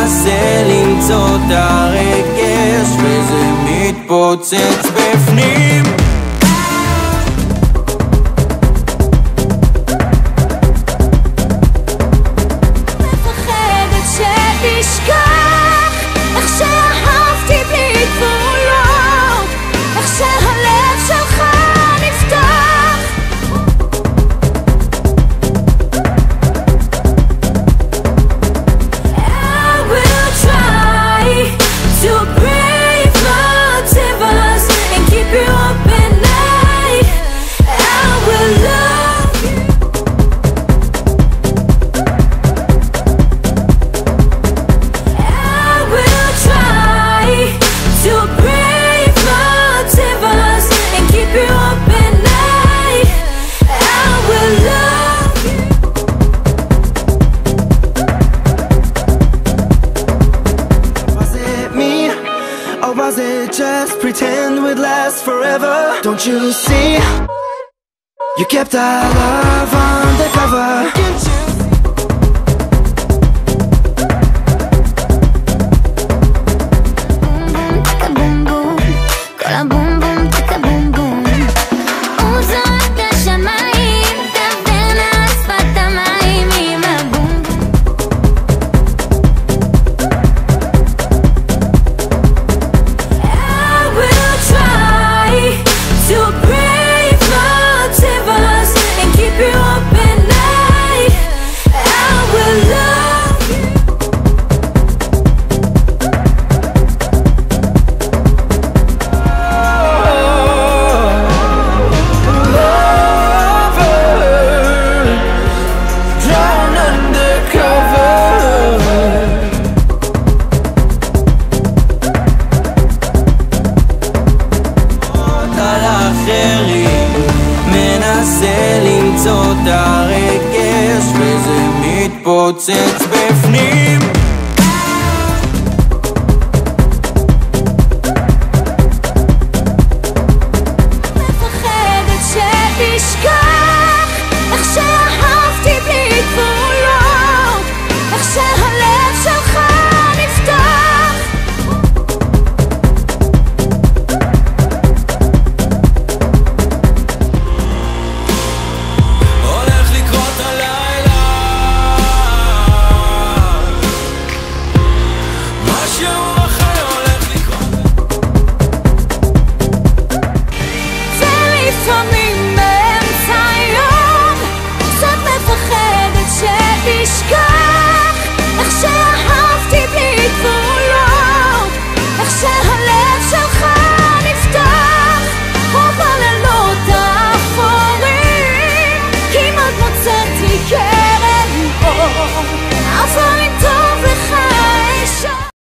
מנסה למצוא את הרגש וזה מתפוצץ בפנים. מפחדת שתשכח איך שאהבתי בלי גבולות, איך שהלב שלך נפתח. I will try to brave mountains and keep you up at night. I will love you. I will try to brave mountains and keep you up at night. I will love you. Was it me, or was it just pretend would last forever? Don't you see, you kept our love undercover. Can't you